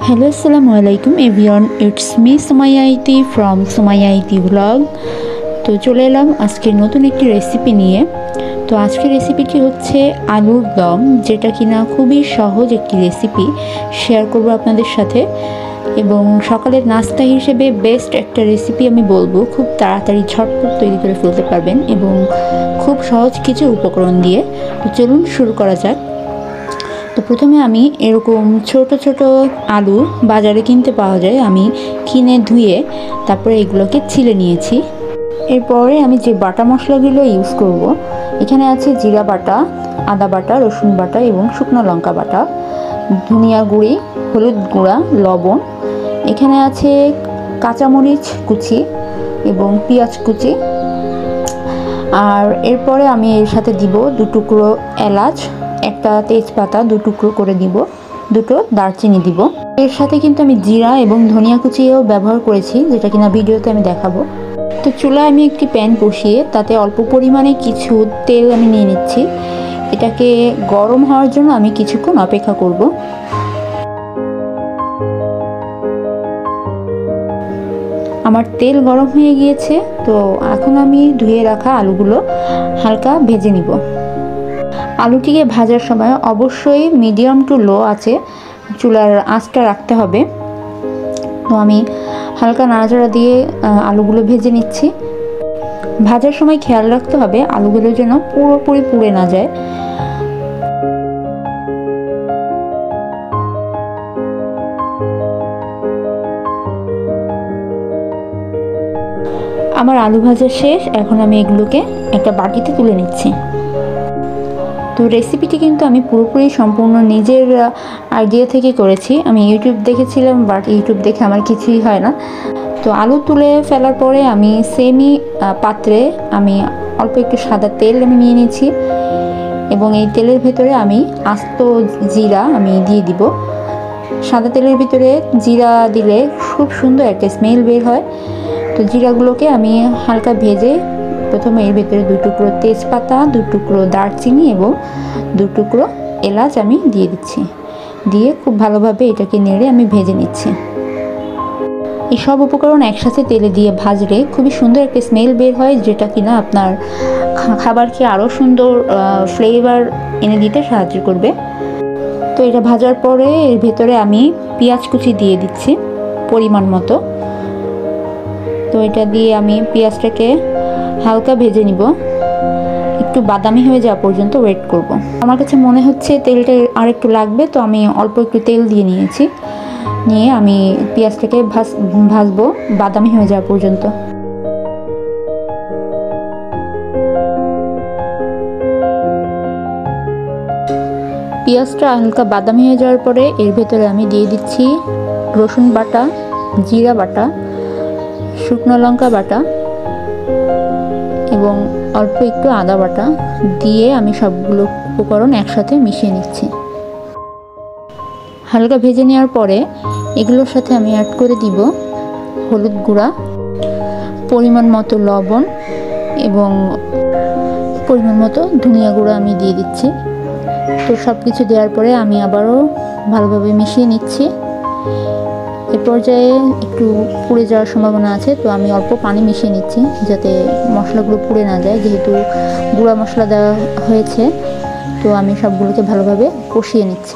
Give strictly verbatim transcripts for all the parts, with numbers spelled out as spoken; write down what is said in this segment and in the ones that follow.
Hello, assalamu alaikum everyone. It's me Sumaya from Sumaya vlog. তো চলে এলাম আজকের নতুন একটি রেসিপি নিয়ে। তো আজকের রেসিপিটি হচ্ছে আলুর দম, যেটা কিনা খুবই সহজ একটি রেসিপি শেয়ার করব আপনাদের সাথে। এবং সকালের নাস্তা হিসেবে বেস্ট একটা রেসিপি আমি বলবো, খুব তাড়াতাড়ি ঝটপট তৈরি করে ফেলতে পারবেন এবং খুব সহজ কিছু উপকরণ দিয়ে। তো চলুন শুরু করা যাক। তো প্রথমে আমি এরকম ছোট ছোট আলু বাজারে কিনতে পাওয়া যায়, আমি কিনে ধুয়ে তারপরে এগুলোকে ছিলে নিয়েছি। এরপরে আমি যে বাটা মশলাগুলো ইউজ করব, এখানে আছে জিরা বাটা, আদা বাটা, রসুন বাটা এবং শুকনো লঙ্কা বাটা, ধনিয়া গুঁড়ি, হলুদ গুঁড়া, লবণ। এখানে আছে কাঁচামরিচ কুচি এবং পেঁয়াজ কুচি। আর এরপরে আমি এর সাথে দিব দু টুকরো এলাচ, একটা তেজপাতা দু টুকরো করে দিব, দুটো দারচিনি দিব। এর সাথে কিন্তু আমি জিরা এবং ধনিয়া কুচিও ব্যবহার করেছি, যেটা কিনা ভিডিওতে আমি দেখাবো। তো চুলায় আমি একটি প্যান বসিয়ে তাতে অল্প পরিমাণে কিছু তেল আমি নিয়ে নিচ্ছি। এটাকে গরম হওয়ার জন্য আমি কিছুক্ষণ অপেক্ষা করব। আমার তেল গরম হয়ে গিয়েছে, তো এখন আমি ধুয়ে রাখা আলুগুলো হালকা ভেজে নিব। আলুটিকে ভাজার সময় অবশ্যই মিডিয়াম টু লো আছে চুলার আঁচটা রাখতে হবে। তো আমি হালকা নাড়াচাড়া দিয়ে আলুগুলো ভেজে নিচ্ছি। ভাজার সময় খেয়াল রাখতে হবে আলুগুলো যেন পুরোপুরি পুড়ে না যায়। আমার আলু ভাজা শেষ, এখন আমি এগুলোকে একটা বাটিতে তুলে নিচ্ছি। তো রেসিপিটি কিন্তু আমি পুরোপুরি সম্পূর্ণ নিজের আইডিয়া থেকে করেছি। আমি ইউটিউব দেখেছিলাম, বাট ইউটিউব দেখে আমার কিছুই হয় না। তো আলু তুলে ফেলার পরে আমি সেমি পাত্রে আমি অল্প একটু সাদা তেল আমি নিয়ে নিয়েছি এবং এই তেলের ভেতরে আমি আস্ত জিরা আমি দিয়ে দিব। সাদা তেলের ভিতরে জিরা দিলে খুব সুন্দর একটা স্মেল বের হয়। তো জিরাগুলোকে আমি হালকা ভেজে প্রথমে এর ভিতরে দু টুকরো তেজপাতা, দু টুকরো দারচিনি এবং দু টুকরো এলাচ আমি দিয়ে দিচ্ছি। দিয়ে খুব ভালোভাবে এটাকে নেড়ে আমি ভেজে নিচ্ছি। এই সব উপকরণ একসাথে তেলে দিয়ে ভাজলে খুবই সুন্দর একটা স্মেল বের হয়, যেটা কিনা আপনার খাবারকে আরও সুন্দর ফ্লেভার এনে দিতে সাহায্য করবে। তো এটা ভাজার পরে এর ভেতরে আমি পেঁয়াজ কুচি দিয়ে দিচ্ছি পরিমাণ মতো। তো এটা দিয়ে আমি পেঁয়াজটাকে হালকা ভেজে নিব, একটু বাদামি হয়ে যাওয়া পর্যন্ত ওয়েট করব। আমার কাছে মনে হচ্ছে তেলটা আর একটু লাগবে, তো আমি অল্প একটু তেল দিয়ে নিয়েছি। নিয়ে আমি পেঁয়াজটাকে ভাজ ভাজবো বাদামি হয়ে যাওয়া পর্যন্ত। পেঁয়াজটা হালকা বাদামি হয়ে যাওয়ার পরে এর ভেতরে আমি দিয়ে দিচ্ছি রসুন বাটা, জিরা বাটা, শুকনো লঙ্কা বাটা এবং অল্প একটু আদা বাটা দিয়ে আমি সবগুলো উপকরণ একসাথে মিশিয়ে নিচ্ছি। হালকা ভেজে নেওয়ার পরে এগুলোর সাথে আমি অ্যাড করে দিব হলুদ গুঁড়া, পরিমাণ মতো লবণ এবং পরিমাণ মতো ধনিয়া গুঁড়া আমি দিয়ে দিচ্ছি। তো সব কিছু দেওয়ার পরে আমি আবারও ভালোভাবে মিশিয়ে নিচ্ছি। এ পর্যায়ে একটু পুড়ে যাওয়ার সম্ভাবনা আছে, তো আমি অল্প পানি মিশিয়ে নিচ্ছি যাতে মশলাগুলো পুড়ে না যায়। যেহেতু গুঁড়া মশলা দেওয়া হয়েছে, তো আমি সবগুলোকে ভালোভাবে কষিয়ে নিচ্ছি।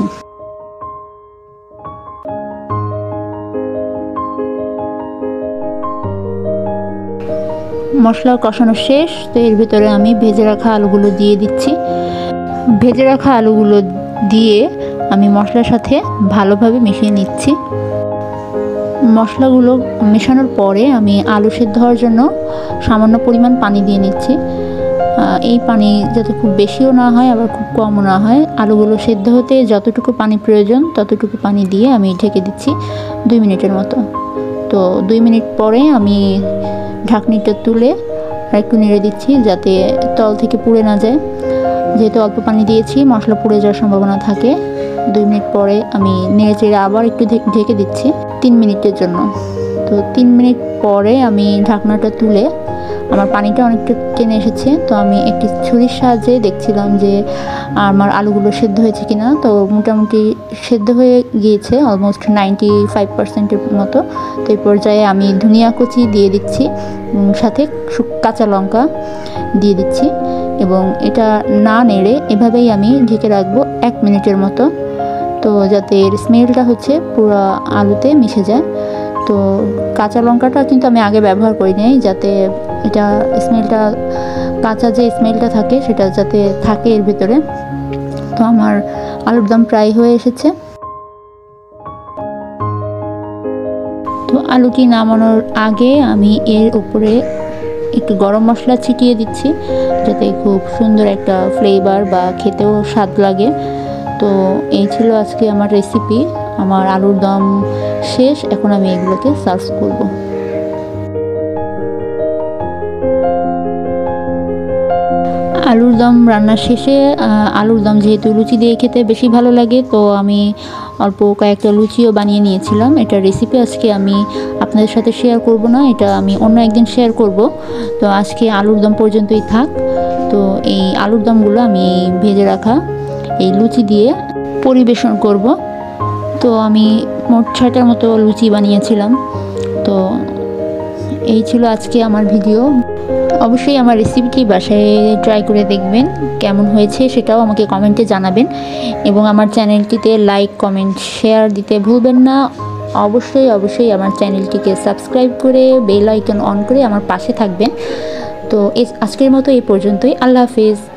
মশলা কষানো শেষ, তো এর ভিতরে আমি ভেজে রাখা আলুগুলো দিয়ে দিচ্ছি। ভেজে রাখা আলুগুলো দিয়ে আমি মশলার সাথে ভালোভাবে মিশিয়ে নিচ্ছি। মশলাগুলো মেশানোর পরে আমি আলু সেদ্ধ হওয়ার জন্য সামান্য পরিমাণ পানি দিয়ে নিচ্ছি। এই পানি যাতে খুব বেশিও না হয় আবার খুব কমও না হয়। আলুগুলো সেদ্ধ হতে যতটুকু পানি প্রয়োজন ততটুকু পানি দিয়ে আমি ঢেকে দিচ্ছি দুই মিনিটের মতো। তো দুই মিনিট পরে আমি ঢাকনিটা তুলে আর একটু নেড়ে দিচ্ছি যাতে তল থেকে পুড়ে না যায়। যেহেতু অল্প পানি দিয়েছি, মশলা পুড়ে যাওয়ার সম্ভাবনা থাকে। দুই মিনিট পরে আমি নেড়ে চেড়ে আবার একটু ঢেকে দিচ্ছি তিন মিনিটের জন্য। তো তিন মিনিট পরে আমি ঢাকনাটা তুলে আমার পানিটা অনেকটা টেনে এসেছে। তো আমি একটি ছুরির সাহায্যে দেখছিলাম যে আমার আলুগুলো সেদ্ধ হয়েছে কিনা। তো মোটামুটি সেদ্ধ হয়ে গিয়েছে অলমোস্ট নাইনটি ফাইভ পার্সেন্টের মতো। তো এই পর্যায়ে আমি ধনিয়া কুচি দিয়ে দিচ্ছি, সাথে কাঁচা লঙ্কা দিয়ে দিচ্ছি এবং এটা না নেড়ে এভাবেই আমি ঢেকে রাখবো এক মিনিটের মতো, তো যাতে এর স্মেলটা হচ্ছে পুরো আলুতে মিশে যায়। তো কাঁচা লঙ্কাটা কিন্তু আমি আগে ব্যবহার করি নাই, যাতে এটা স্মেলটা, কাঁচা যে স্মেলটা থাকে সেটা যাতে থাকে এর ভিতরে। তো আমার আলুর দম প্রায় হয়ে এসেছে। তো আলুটি নামানোর আগে আমি এর উপরে একটু গরম মশলা ছিটিয়ে দিচ্ছি, যাতে খুব সুন্দর একটা ফ্লেভার বা খেতেও স্বাদ লাগে। তো এই ছিল আজকে আমার রেসিপি। আমার আলুর দম শেষ, এখন আমি এগুলোকে সার্ভ করব। আলুর দম রান্না শেষে আলুর দম যেহেতু লুচি দিয়ে খেতে বেশি ভালো লাগে, তো আমি অল্প কয়েকটা লুচিও বানিয়ে নিয়েছিলাম। এটা রেসিপি আজকে আমি আপনাদের সাথে শেয়ার করব না, এটা আমি অন্য একদিন শেয়ার করব। তো আজকে আলুর দম পর্যন্তই থাক। তো এই আলুর দমগুলো আমি ভেজে রাখা এই লুচি দিয়ে পরিবেশন করব। তো আমি মোট ছয়টার মতো লুচি বানিয়েছিলাম। তো এই ছিল আজকে আমার ভিডিও। অবশ্যই আমার রেসিপিটি বাসায় ট্রাই করে দেখবেন, কেমন হয়েছে সেটাও আমাকে কমেন্টে জানাবেন এবং আমার চ্যানেলটিতে লাইক, কমেন্ট, শেয়ার দিতে ভুলবেন না। অবশ্যই অবশ্যই আমার চ্যানেলটিকে সাবস্ক্রাইব করে বেল আইকন অন করে আমার পাশে থাকবেন। তো আজকের মতো এই পর্যন্তই। আল্লাহ হাফেজ।